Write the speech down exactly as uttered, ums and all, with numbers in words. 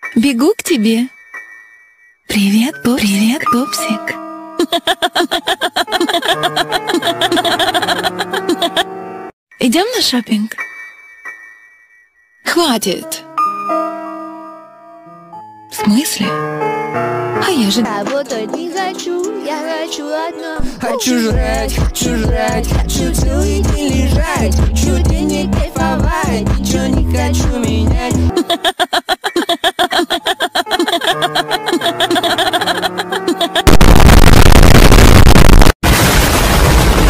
Бегу к тебе. Привет, Пупсик. Привет, Пупсик. Идем на шопинг? Хватит. В смысле? А я же... Работать не хочу, я хочу одно. Хочу жрать, хочу жрать, хочу целый день лежать. Хочу денег кайфовать, ничего не хочу менять.